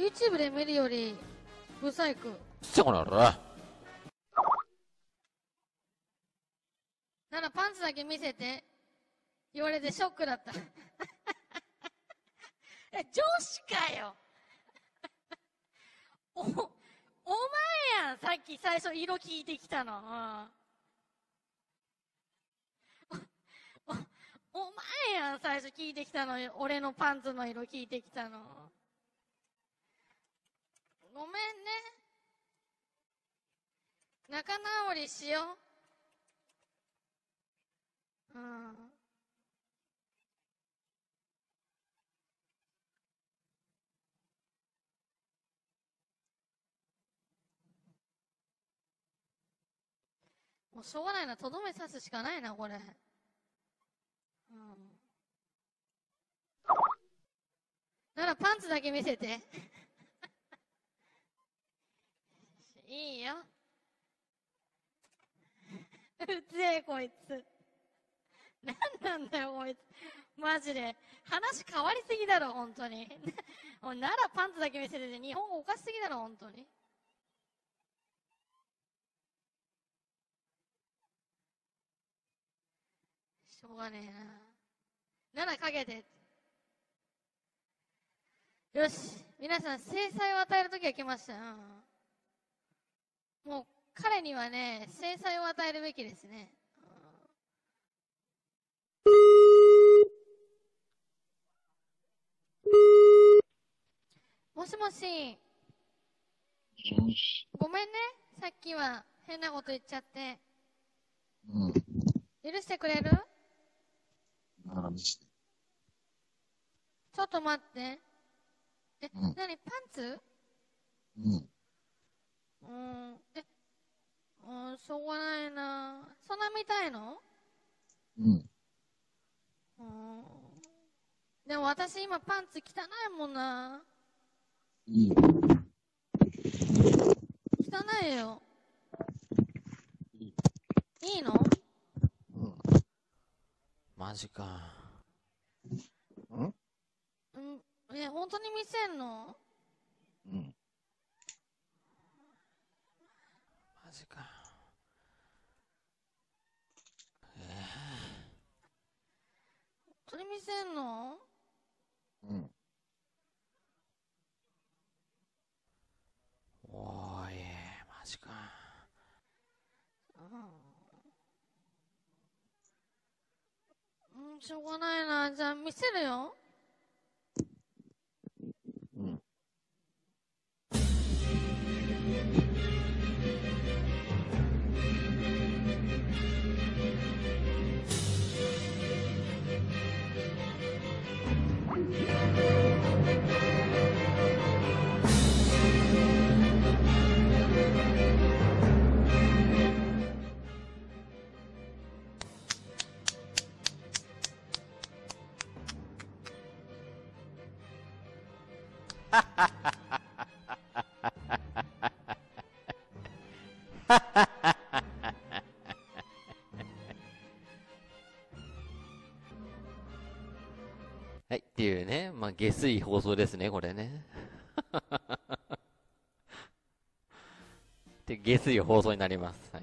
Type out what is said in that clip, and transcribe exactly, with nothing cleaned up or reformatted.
YouTube で見るよりブサイク。 してこならならパンツだけ見せて言われてショックだったえ、女子かよお、お前やん、さっき最初色聞いてきたの。うんお、お、お前やん、最初聞いてきたの。俺のパンツの色聞いてきたの。ごめんね。仲直りしよう。うん。もうしょうがないな。とどめ刺すしかないな、これ。うん。ならパンツだけ見せて。いいよ。うぜえ、こいつ。なんなんだよ、こいつ。マジで。話変わりすぎだろ、本当に。ならパンツだけ見せてて、日本語おかしすぎだろ、本当に。しょうがねえな。ならかけて。よし。皆さん、制裁を与えるときが来ました。うん、もう、彼にはね、制裁を与えるべきですね。もしもし。ごめんね。さっきは変なこと言っちゃって。 うん。 許してくれる？ なら見して。 ちょっと待って。え、 うん、 なにパンツ？ うん。 うーん。え、うん、しょうがないな。そんな見たいの？ うん。 うーん。でも私今パンツ汚いもんな。 いいよ。 汚いよ。 いい。 いいの？ うん。マジか。ん？うん。 え、本当に見せんの？ うん。マジか。ええ本当に見せんの？ ー。うん。おーい、マジか。 うん、しょうがないな。じゃあ見せるよ。 うん。はい、っていうね、まあ、下水放送ですね、これね。で、下水放送になります。はい。